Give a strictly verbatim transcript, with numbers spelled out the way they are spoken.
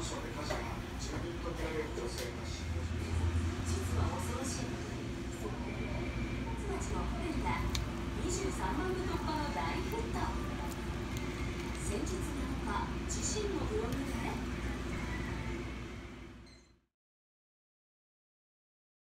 省で火事がじゅうにんとみられる女性が死亡しました。 実は恐ろしいことに、そこで松町のホテルがにじゅうさんまんぶ突破の大ヒット。先日なのか、自身のブログで